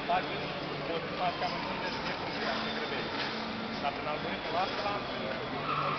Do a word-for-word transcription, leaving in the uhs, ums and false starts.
face, poți să faci cam în funcție de ce funcție se grăbește. Dar prin algoritmul ăsta,